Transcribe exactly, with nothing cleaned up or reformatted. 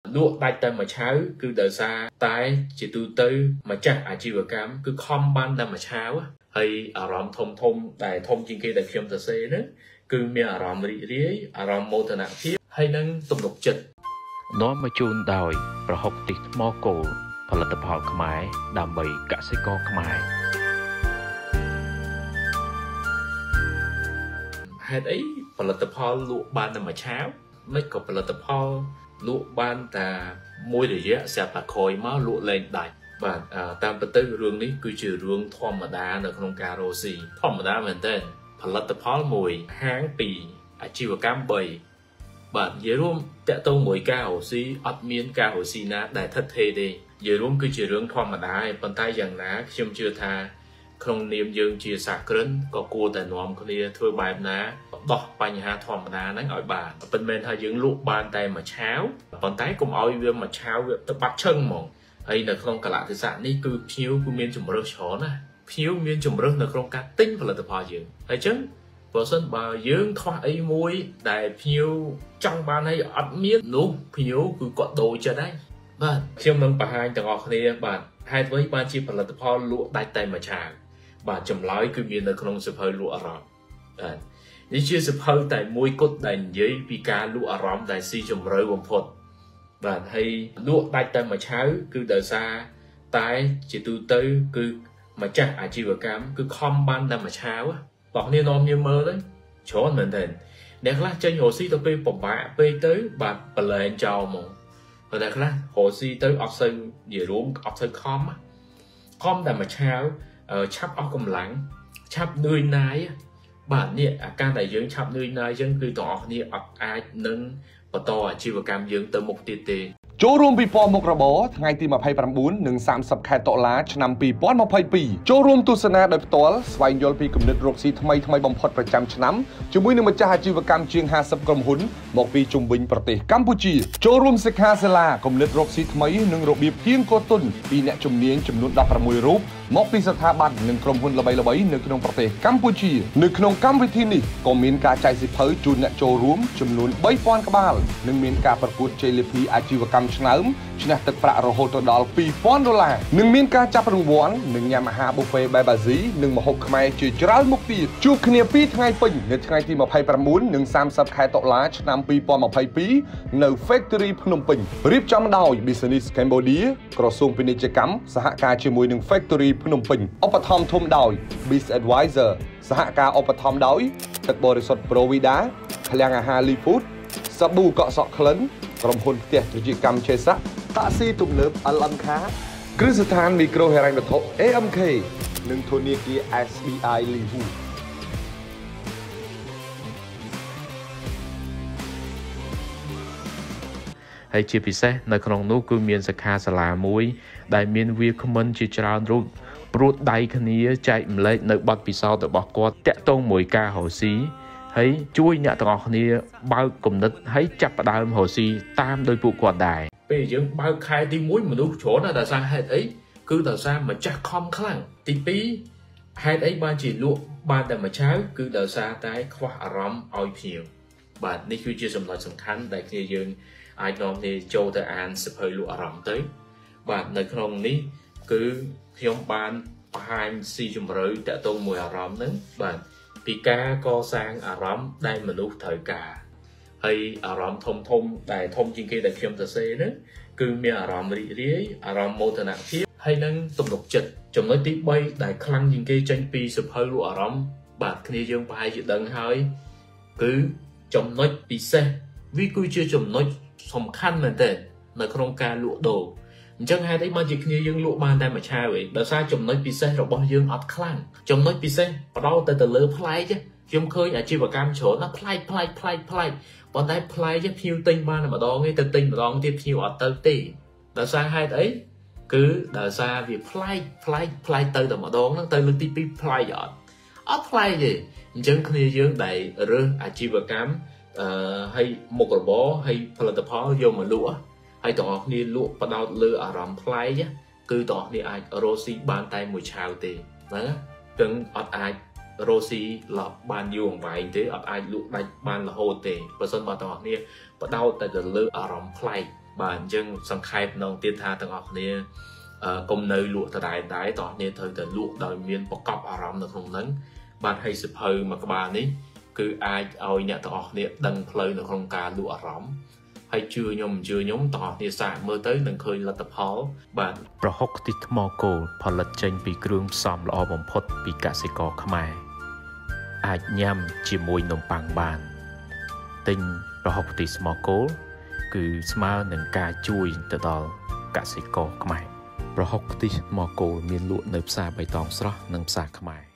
លក់ដាច់តែមួយឆាវគឺដោយសារតែជាទូទៅម្ចាស់អាជីវកម្មគឺខំបានតែមួយឆាវហើយអារម្មណ៍ធំធំដែលធំជាងគេដែលខ្ញុំទៅសេហ្នឹងគឺមានអារម្មណ៍រីករាយអារម្មណ៍មោទនភាពហើយនឹងទំនុកចិត្តនាំមកជូនដោយប្រហុកទឹកថ្មគោលផលិតផលខ្មែរដើម្បីកសិករខ្មែរហេតុអីផលិតផលលក់បានតែមួយឆាវមិនក៏ផលិតផលលក់បានតែមួយរយៈស្រាប់តែក្រោយមកលក់លែងដាច់បាទតាមពិតទៅរឿងនេះគឺជារឿងធម្មតានៅក្នុងការរកស៊ីធម្មតាមែនទែនផលិតផលមួយហាងពីរអាជីវកម្មបីបាទនិយាយរួមតាក់ទងមួយការរកស៊ីអត់មានការរកស៊ីណាដែលថិតថេរទេនិយាយរួមគឺជារឿងធម្មតាប៉ុន្តែយ៉ាងណាខ្ញុំជឿថាក្នុងនាមយើងជាសហគ្រិនក៏គួរតែនាំគ្នាធ្វើបែបណាដោះបញ្ហាធម្មតាហ្នឹងឲ្យបានមិនមែនថាយើងលក់បានតែមួយឆាវប៉ុន្តែកុំឲ្យវាមួយឆាវវាទៅបាត់ឈឹងហ្មងហើយនៅក្នុងកលៈទេសៈនេះគឺភ្ញៀវគឺមានជំរើសច្រើនណាភ្ញៀវមានជំរើសនៅក្នុងការទិញផលិតផលយើងហើយអញ្ចឹងបើសិនបើយើងខ្វះអីមួយដែលភ្ញៀវចង់បានហើយអត់មាននោះភ្ញៀវគឺគាត់ដូរចិត្តហើយបាទខ្ញុំនឹងបង្ហាញទាំងអស់គ្នាបាទហេតុអ្វីបានជាផលិតផលលក់ដាច់តែមួយឆាវបាទចម្លើយគឺមាននៅក្នុងសៀវភៅលក់អារម្មណ៍បាទនេះជាសៀវភៅតែមួយគត់ដែលនិយាយពីការលក់អារម្មណ៍ដែលស៊ីជម្រៅបំផុតបាទហើយលក់ដាច់តែមួយឆាវគឺដោយសារតែជាទូទៅគឺម្ចាស់អាជីវកម្មគឺខំបានតែមួយឆាវបងនេះនាំយើងមើលទៅច្រើនមែនទេអ្នកខ្លះចេញរកស៊ីទៅពេលពិបាកពេកទៅបាទប្រឡែងចោលហ្មងប៉ុន្តែខ្លះរកស៊ីទៅអត់សូវនិយាយរួមអត់សូវខំខំតែមួយឆាវឆាប់អស់កម្លាំងឆាប់នឿយណាយបាទនេះអាការដែលយើងឆាប់នឿយណាយអញ្ចឹងគឺទាំងអស់គ្នាអត់អាចនឹងបន្តអាជីវកម្មយើងទៅមុខទៀតទេចូលរួមពិព័រណ៍មុខរបរថ្ងៃទីម្ភៃប្រាំបួននិងសាមសិបខែតុលាឆ្នាំពីរពាន់ម្ភៃពីរចូលរួមទស្សនាដោយផ្ទាល់ស្វែងយល់ពីគំនិតរកស៊ីថ្មីថ្មីបំផុតប្រចាំឆ្នាំជាមួយនឹងម្ចាស់អាជីវកម្មជាងហាសិបក្រុមហ៊ុនមកពីជុំវិញប្រទេសកម្ពុជាចូលរួមសិក្ខាសាលាគំនិតរកស៊ីថ្មីនិងរបៀបគៀងគោទុនពីអ្នកជំនាញចំនួនដប់ប្រាំមួយរូបមកពីស្ថាប័ននិងក្រុមហ៊ុនល្បីៗនៅក្នុងប្រទេសកម្ពុជានៅក្នុងកម្មវិធីនេះក៏មានការចែកសៀវភៅជូនអ្នកចូលរួមចំនួនបីពាន់ក្បាលនិងមានការប្រកួតជ័យលាភីអាជីវកម្មឆ្នើមឈ្នះទឹកប្រាក់រហូតដល់ពីរពាន់ដុល្លារនិងមានការចាប់រង្វាន់និងញ៉ាំអាហារប៊ូហ្វេបែបអាស៊ីនិងម្ហូបខ្មែរជាច្រើនមុខទៀតជួបគ្នាពីរថ្ងៃពេញនៅថ្ងៃទីម្ភៃប្រាំបួននិងសាមសិបខែតុលាឆ្នាំពីរពាន់ម្ភៃពីរនៅ Factory ភ្នំពេញរៀបចំដោយ Business Cambodia ក្រសួងពាណិជ្ជកម្មសហការជាមួយនឹង Factory ភ្នំពេញឧបត្ថម្ភធំដោយ Biz Advisor សហការឧបត្ថម្ភដោយទឹកបរិសុទ្ធ Provida ឃ្លាំងអាហារ Lee Food សាប៊ូកក់សក់ក្លិនក្រុមហ៊ុនផ្ទះត្រជាកម្មឆេសាតាក់ស៊ីទំនើប អេល អឹម Car គ្រឹះស្ថានមីក្រូហិរញ្ញវត្ថុ អេ អឹម ខេ និងធនាគារ អេស ប៊ី អាយ Lihuហើយជាពិសេសនៅក្នុងនោះគឺមានសិក្ខាសាលាមួយដែលមានវាគ្មិនជាច្រើនរូបព្រួតដៃគ្នាចែកម្លែកនៅបទពិសោធន៍របស់គាត់តាក់ទងមួយការរកស៊ីហើយជួយអ្នកទាំងអស់គ្នាបើកគំនិតហើយចាប់ផ្ដើមរកស៊ីតាមដោយពួកគាត់ដែរពេលយើងបើកខែទីមួយមនុស្សច្រើនណាស់ដោយសារហេតុអីគឺដោយសារម្ចាស់ខំខ្លាំងទីពីរហេតុអីបានជាលក់បានតែមួយឆាវគឺដោយសារតែខ្វះអារម្មណ៍ឲ្យភ្ញៀវបាទនេះគឺជាចំណុចសំខាន់ដែលគ្នាយើងអាចនាំគ្នាចូលទៅអានសៀវភៅលក់អារម្មណ៍ទៅបាទនៅក្នុងនេះគឺខ្ញុំបានបង្ហាញស៊ីជម្រៅតាក់ទងមួយអារម្មណ៍ហ្នឹងបាទពីការកសាងអារម្មណ៍ដែលមនុស្សត្រូវការហើយអារម្មណ៍ធំធំដែលធំជាងគេដែលខ្ញុំសរសេរហ្នឹងគឺមានអារម្មណ៍រីករាយអារម្មណ៍មោទនភាពហើយនឹងទំនុកចិត្តចំណុចទីបីដែលខ្លាំងជាងគេចេញពីសៀវភៅលក់អារម្មណ៍បាទគ្នាយើងប្រហែលជាដឹងហើយគឺចំណុចពិសេសវាគឺជាចំណុចសំខាន់មែនទែននៅក្នុងការលក់ដូរអញ្ចឹងហេតុអីបានជាគ្នាយើងលក់បានតែមួយឆាវឯងដោយសារចំណុចពិសេសរបស់យើងអត់ខ្លាំងចំណុចពិសេសបដោតទៅទៅលើប្លែកខ្ញុំឃើញអាជីវកម្មច្រើនណាស់ប្លែកប្លែកប្លែកប្លែកប៉ុន្តែប្លែកភ្ញៀវទិញបានតែម្ដងទេទៅទិញម្ដងទៀតភ្ញៀវអត់ទៅទេដោយសារហេតុអីគឺដោយសារវាប្លែកប្លែកប្លែកទៅតែម្ដងហ្នឹងទៅលើកទីពីរប្លែកអត់អត់ប្លែកទេអញ្ចឹងគ្នាយើងដែលរើសអាជីវកម្មអឺហើយមុខរបរហើយផលិតផលយកមកលក់ហើយទាំងអស់គ្នាលក់បដោតលើអារម្មណ៍ប្លែកគឺទាំងអស់គ្នាអាចរកស៊ីបានតែមួយឆាវទេណាទាំងអត់អាចរកស៊ីឡប់បានយូរអង្វែងទេអត់អាចលក់ដាច់បានរហូតទេបើមិនបើទាំងអស់គ្នាបដោតតែទៅលើអារម្មណ៍ប្លែកបាទអញ្ចឹងសង្ខេបក្នុងទៀតថាទាំងអស់គ្នាកុំនៅលក់ដដែលដែរតោះគ្នាត្រូវតែលក់ដោយមានប្រកបអារម្មណ៍នៅក្នុងហ្នឹងបាទហើយសិភៅមួយក្បាលនេះគឺអាចឲ្យអ្នកទាំងអស់គ្នាដឹងផ្លូវនៅក្នុងការលក់អារម្មណ៍ហើយជឿខ្ញុំជឿខ្ញុំទាំងអស់គ្នាសាកមើលទៅនឹងឃើញលទ្ធផលបាទប្រហុកខ្ទិះថ្មគោលផលិតចេញពីគ្រឿងផ្សំល្អបំផុតពីកសិករខ្មែរអាចញ៉ាំជាមួយនំប៉័ងបានទិញប្រហុកខ្ទិះថ្មគោលគឺស្មើនឹងការជួយទៅដល់កសិករខ្មែរប្រហុកខ្ទិះថ្មគោលមានលក់នៅផ្សារបៃតងស្រស់និងផ្សារខ្មែរ